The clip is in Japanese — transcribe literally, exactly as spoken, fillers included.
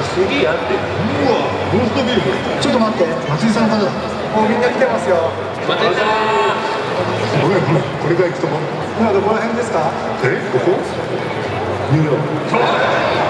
すげえやって。 うわ、ローストビーフ。ちょっと待って、松井さんの方だ。 もうみんな来てますよ。 待ってたごめんごめん、これから行くとこ。 今どこら辺ですか？ え、ここニューヨーク。